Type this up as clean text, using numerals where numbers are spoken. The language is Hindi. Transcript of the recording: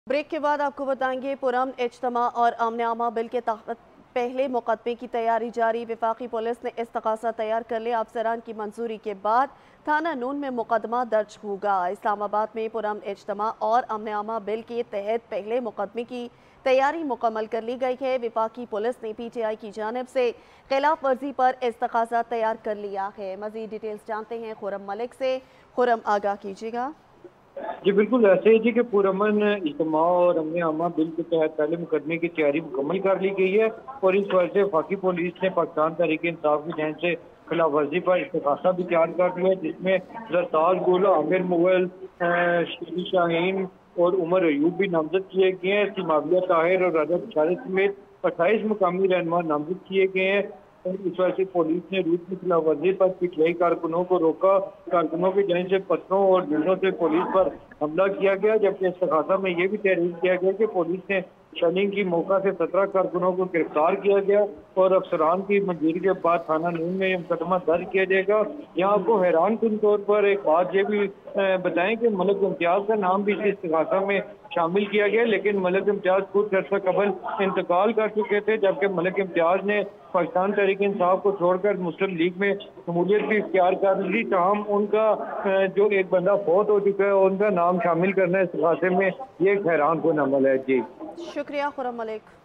ब्रेक के बाद आपको बताएंगे पुरअमन इज्तिमा और अमन आमा बिल के तहत पहले मुकदमे की तैयारी जारी। वफाकी पुलिस ने इस्तग़ासा तैयार कर लिया। अफसरान की मंजूरी के बाद थाना नून में मुकदमा दर्ज होगा। इस्लामाबाद में पुरअमन इज्तिमा और अमन आमा बिल के तहत पहले मुकदमे की तैयारी मुकम्मल कर ली गई है। वफाकी पुलिस ने PTI की जानिब से खिलाफ वर्जी पर इस्तग़ासा तैयार कर लिया है। मज़ीद डिटेल्स जानते हैं खुर्रम मलिक से। खुर्रम, आगाह कीजिएगा। जी बिल्कुल ऐसे ही जी कि पुरअमन इज्तिमा और अमन आमा बिल के तहत पहले मुकदमे की तैयारी मुकम्मल कर ली गई है और इस वजह से वफाकी पुलिस ने पाकिस्तान तहरीक इंसाफ की जानिब से खिलाफ वर्जी पर इस्तग़ासा भी तैयार कर दिया है, जिसमें सरताज गुल, आमिर मुगल, शेरी शाहीन और उमर अयूब भी नामजद किए गए हैं। इसकी माविया ताहिर और रजब शारिफ समेत 28 मुकामी रहनुमा नामजद किए गए हैं। इस वजह से पुलिस ने रूट की खिलाफ वर्जी पर PTI कारकुनों को रोका। कारकुनों की जानिब से पत्थरों और डंडों से पुलिस पर हमला किया गया, जबकि इस्तग़ासा में यह भी तहरीर किया गया कि पुलिस ने शनिंग की मौका से 17 कारकुनों को गिरफ्तार किया गया और अफसरान की मंजूरी के बाद थाना नून में मुकदमा दर्ज किया जाएगा। यहाँ आपको हैरान कुन तौर पर एक बात ये भी बताएं कि मलिक इम्तियाज का नाम भी इस इस्तग़ासा में शामिल किया गया, लेकिन मलिक इम्तियाज खुद अर्सा कबल इंतकाल कर चुके थे, जबकि मलिक इम्तियाज ने पाकिस्तान तहरीक इंसाफ को छोड़कर मुस्लिम लीग में शमूलियत भी इख्तियार कर ली। तमाम उनका जो एक बंदा फौत हो चुका है उनका नाम शामिल करना इस्तग़ासे में ये एक हैरान कुन अमल है। जी शुक्रिया खुर्रम मलिक।